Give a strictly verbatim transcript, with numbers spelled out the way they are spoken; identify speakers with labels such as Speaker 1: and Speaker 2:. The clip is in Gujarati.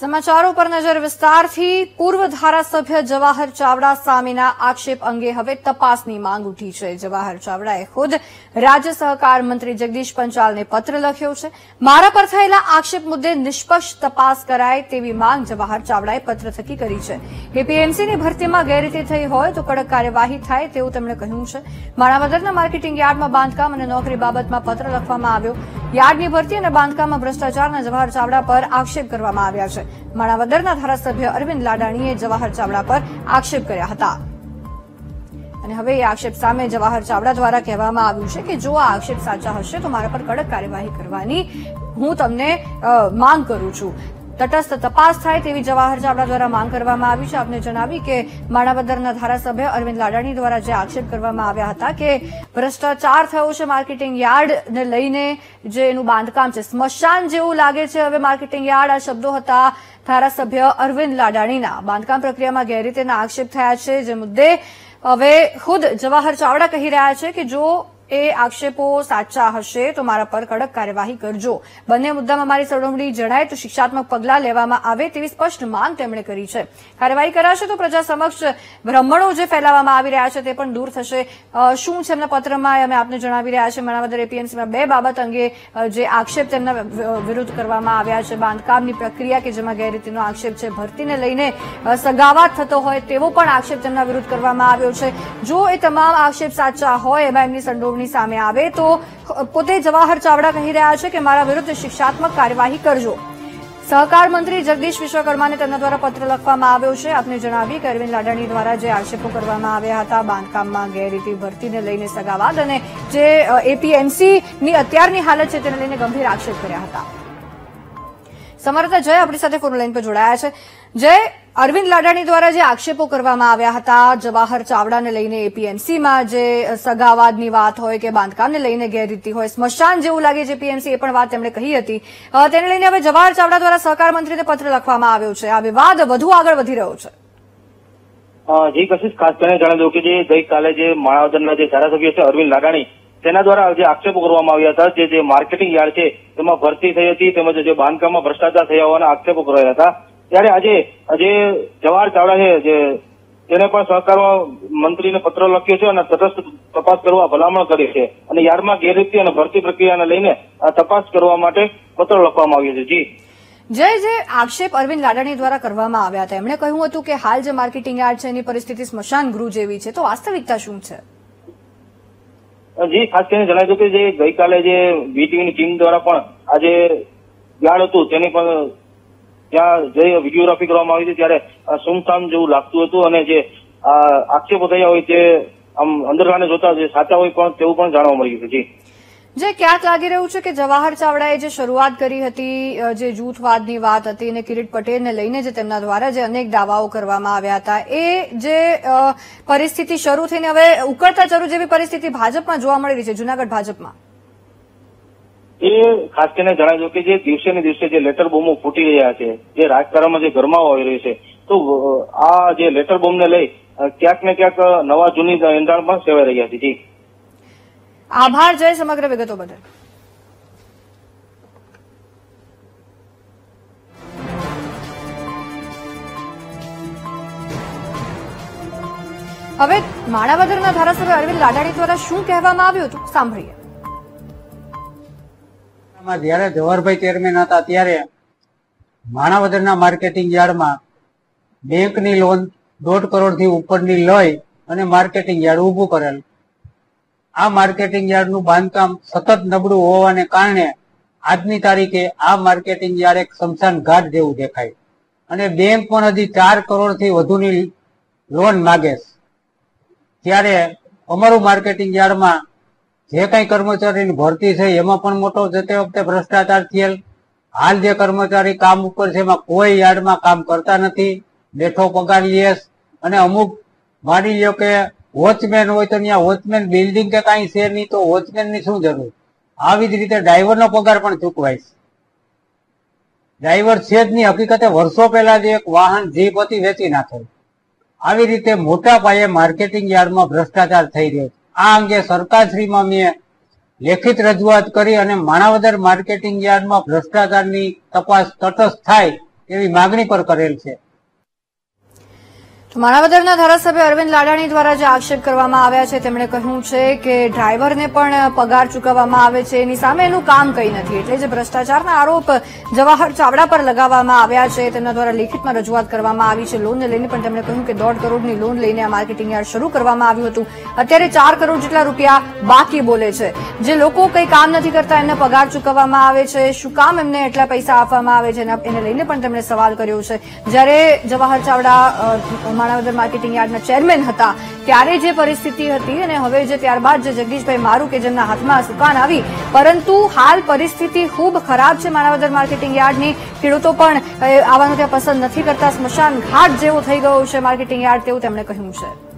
Speaker 1: સમાચારો પર નજર વિસ્તારથી પૂર્વ ધારાસભ્ય જવાહર ચાવડા સામેના આક્ષેપ અંગે હવે તપાસની માંગ ઉઠી છે। જવાહર ચાવડાએ ખુદ રાજ્ય સહકાર મંત્રી જગદીશ પંચાલને પત્ર લખ્યો છે। મારા પર થયેલા આક્ષેપ મુદ્દે નિષ્પક્ષ તપાસ કરાય તેવી માંગ જવાહર ચાવડાએ પત્ર થકી કરી છે। એપીએમસીની ભરતીમાં ગેરરીતિ થઈ હોય તો કડક કાર્યવાહી થાય તેવું તેમણે કહ્યું છે। માણાવદરના માર્કેટિંગ યાર્ડમાં બાંધકામ અને નોકરી બાબતમાં પત્ર લખવામાં આવ્યો। યાર્ડની ભરતી અને બાંધકામમાં ભ્રષ્ટાચારના જવાહર ચાવડા પર આક્ષેપ કરવામાં આવ્યા છે। માણાવદરના ધારાસભ્ય અરવિંદ લાડાણીએ જવાહર ચાવડા પર આક્ષેપ કર્યા હતા અને હવે એ આક્ષેપ સામે જવાહર ચાવડા દ્વારા કહેવામાં આવ્યું છે કે જો આ આક્ષેપ સાચા હશે તો મારા પર કડક કાર્યવાહી કરવાની હું તમને માંગ કરું છું। તટસ્થ તપાસ થાય તેવી જવાહર ચાવડા દ્વારા માંગ કરવામાં આવી છે। આપને જણાવી કે માણાવદરના ધારાસભ્ય અરવિંદ લાડાણી દ્વારા જે આક્ષેપ કરવામાં આવ્યા હતા કે ભ્રષ્ટાચાર થયો છે માર્કેટિંગ યાર્ડને લઈને, જે એનું બાંધકામ છે સ્મશાન જેવું લાગે છે હવે માર્કેટિંગ યાર્ડ, આ શબ્દો હતા ધારાસભ્ય અરવિંદ લાડાણીના। બાંધકામ પ્રક્રિયામાં ગેરરીતિના આક્ષેપ થયા છે, જે મુદ્દે હવે ખુદ જવાહર ચાવડા કહી રહ્યા છે કે જો એ આક્ષેપો સાચા હશે તો મારા પર કડક કાર્યવાહી કરજો। બંને મુદ્દામાં મારી સંડોવણી જણાય તો શિક્ષાત્મક પગલાં લેવામાં આવે તેવી સ્પષ્ટ માંગ તેમણે કરી છે। કાર્યવાહી કરાશે તો પ્રજા સમક્ષ ભ્રમણો જે ફેલાવવામાં આવી રહ્યા છે તે પણ દૂર થશે। શું છે એમના પત્રમાં અમે આપને જણાવી રહ્યા છે। માણાવદર એપીએમસીમાં બે બાબત અંગે જે આક્ષેપ તેમના વિરુદ્ધ કરવામાં આવ્યા છે, બાંધકામની પ્રક્રિયા કે જેમાં ગેરરીતિનો આક્ષેપ છે, ભરતીને લઈને સગાવાત થતો હોય તેવો પણ આક્ષેપ તેમના વિરુદ્ધ કરવામાં આવ્યો છે। જો એ તમામ આક્ષેપ સાચા હોય એમાં એમની સંડોવણી સામે આવે તો પોતે જવાહર ચાવડા કહી રહ્યા છે કે મારા વિરુદ્ધ શિક્ષાત્મક કાર્યવાહી કરજો। સહકાર મંત્રી જગદીશ વિશ્વકર્માને તેમના દ્વારા પત્ર લખવામાં આવ્યો છે। આપને જણાવી કે અરવિંદ લાડાણી દ્વારા જે આક્ષેપો કરવામાં આવ્યા હતા બાંધકામમાં ગેરરીતિ, ભરતીને લઈને સગાવાદ અને જે એપીએમસીની અત્યારની હાલત છે તેને લઈને ગંભીર આક્ષેપ કર્યા હતા। સમર્થ જય આપણી સાથે ફોન લાઈન પર જોડાયા છે। જય, અરવિંદ લાડાણી દ્વારા જે આક્ષેપો કરવામાં આવ્યા હતા જવાહર ચાવડાને લઈને, એપીએમસીમાં જે સગાવાદની વાત હોય કે બાંધકામને લઈને ગેરરીતિ હોય, સ્મશાન જેવું લાગે છે પીએમસી, એ પણ વાત તેમણે કહી હતી। તેને લઈને હવે જવાહર ચાવડા દ્વારા સહકાર મંત્રીને પત્ર લખવામાં આવ્યો છે। આ વિવાદ વધુ આગળ વધી રહ્યો છે।
Speaker 2: જી કશિશ, ખાસ કરીને જણાવી દઉં કે જે ગઈકાલે જે માણાવદરના જે ધારાસભ્ય છે અરવિંદ લાડાણી, તેના દ્વારા જે આક્ષેપો કરવામાં આવ્યા હતા, જે જે માર્કેટિંગ યાર્ડ છે તેમાં ભરતી થઈ હતી તેમજ જે બાંધકામમાં ભ્રષ્ટાચાર થયા હોવાના આક્ષેપો કરાયા હતા, ત્યારે આજે જે જવાહર ચાવડા છે જે તેને પણ સહકાર મંત્રીને પત્ર લખ્યો છે અને તટસ્થ તપાસ કરવા ભલામણ કરી છે અને યાર્ડમાં ગેરરીતિ અને ભરતી પ્રક્રિયાને લઈને તપાસ કરવા માટે પત્ર લખવામાં આવ્યો છે। જી
Speaker 1: જય, જે આક્ષેપ અરવિંદ લાડાણી દ્વારા કરવામાં આવ્યા હતા, એમણે કહ્યું હતું કે હાલ જે માર્કેટિંગ યાર્ડ છે એની પરિસ્થિતિ સ્મશાન ગૃહ જેવી છે, તો વાસ્તવિકતા શું છે?
Speaker 2: જી ખાસ કરીને જણાવી દઉં કે જે ગઈકાલે જે વીટીવીની ટીમ દ્વારા પણ આ જે યાર્ડ હતું તેની પણ ત્યાં જે વિડીયોગ્રાફી કરવામાં આવી હતી ત્યારે સુમસામ જેવું લાગતું હતું અને જે આક્ષેપો થયા હોય તે આમ અંદરખાને જોતા જે સાચા હોય પણ તેવું પણ જાણવા મળ્યું છે। જી
Speaker 1: જે ક્યાંક લાગી રહ્યું છે કે જવાહર ચાવડાએ જે શરૂઆત કરી હતી, જે જૂથવાદની વાત હતી અને કિરીટ પટેલને લઈને જે તેમના દ્વારા જે અનેક દાવાઓ કરવામાં આવ્યા હતા, એ જે પરિસ્થિતિ શરૂ થઈને હવે ઉકળતા ચરુ જેવી પરિસ્થિતિ ભાજપમાં જોવા મળી રહી છે, જૂનાગઢ ભાજપમાં,
Speaker 2: એ ખાસ કરીને જણાવી દઉં કે જે દિવસે ને દિવસે જે લેટર બોમ્બો ફૂટી રહ્યા છે, જે રાજકારણમાં જે ગરમાવો આવી રહ્યો છે, તો આ જે લેટર બોમ્બને લઈ ક્યાંક ને ક્યાંક નવા જૂની એંધાણ પણ સેવાઈ રહ્યા છે। જી
Speaker 1: આભાર જય, સમગ્ર વિગતો બદલ। હવે માણાવદરના ધારાસભ્ય અરવિંદ લાડાણી દ્વારા શું કહેવામાં આવ્યું હતું સાંભળીએ।
Speaker 3: જયારે જવાહરભાઈ ચેરમેન હતા ત્યારે માણાવદરના માર્કેટિંગ યાર્ડમાં બેંકની લોન દોઢ કરોડ થી ઉપરની લઈ અને માર્કેટિંગ યાર્ડ ઉભું કરેલ। આ માર્કેટિંગ યાર્ડનું બાંધકામ સતત નબળું હોવાને કારણે આજની તારીખે આ માર્કેટિંગ યાર્ડ એક સ્મશાન ઘાટ જેવું દેખાય અને બેંક પણ હજી ચાર કરોડ થી વધુની લોન માગે છે। ત્યારે અમારું માર્કેટિંગ યાર્ડમાં જે કઈ કર્મચારીની ભરતી છે એમાં પણ મોટો જતે વખતે ભ્રષ્ટાચાર થયેલ। હાલ જે કર્મચારી કામ ઉપર છે એમાં કોઈ યાર્ડમાં કામ કરતા નથી, બેઠો પગાર લે અને અમુક માની લ્યો કે વોચમેન હોય તો ત્યાં વોચમેન બિલ્ડિંગ કે કઈ છે નહીં તો વોચમેન ની શું જરૂર। આવી જ રીતે ડ્રાઈવરનો પગાર પણ ચૂકવાય છે। ડ્રાઈવર છે જ નહીં, હકીકતે વર્ષો પહેલા જ એક વાહન જીપ હતી વેચી નાખેલ। આવી રીતે મોટા પાયે માર્કેટિંગ યાર્ડમાં ભ્રષ્ટાચાર થઈ રહ્યો છે। આ અંગે સરકારશ્રીમાં મેં લેખિત રજૂઆત કરી અને માણાવદર માર્કેટિંગ યાર્ડમાં ભ્રષ્ટાચારની તપાસ તટસ્થ થાય એવી માગણી પર કરેલ છે.
Speaker 1: તો માણાવદરના ધારાસભ્ય અરવિંદ લાડાણી દ્વારા જે આક્ષેપ કરવામાં આવ્યા છે તેમણે કહ્યું છે કે ડ્રાઈવરને પણ પગાર ચૂકવવામાં આવે છે, એની સામે એનું કામ કંઈ નથી. એટલે જે ભ્રષ્ટાચારના આરોપ જવાહર ચાવડા પર લગાવવામાં આવ્યા છે તેમના દ્વારા લેખિતમાં રજૂઆત કરવામાં આવી છે લોનને લઈને, પણ તેમણે કહ્યું કે દોઢ કરોડની લોન લઈને આ માર્કેટિંગ યાર્ડ શરૂ કરવામાં આવ્યું હતું. અત્યારે ચાર કરોડ જેટલા રૂપિયા બાકી બોલે છે. જે લોકો કંઈ કામ નથી કરતા એમને પગાર ચૂકવવામાં આવે છે, શું કામ એમને એટલા પૈસા આપવામાં આવે છે એને લઈને પણ તેમણે સવાલ કર્યો છે. જ્યારે જવાહર ચાવડા માણાવદર માર્કેટિંગ યાર્ડના ચેરમેન હતા ત્યારે જે પરિસ્થિતિ હતી અને હવે જે ત્યારબાદ જે જગદીશભાઈ મારુ કે જેમના હાથમાં સુકાન આવી, પરંતુ હાલ પરિસ્થિતિ ખૂબ ખરાબ છે માણાવદર માર્કેટિંગ યાર્ડની. ખેડૂતો પણ આવવાનું ત્યાં પસંદ નથી કરતા. સ્મશાન ઘાટ જેવો થઈ ગયો છે માર્કેટિંગ યાર્ડ તેવું તેમણે કહ્યું છે.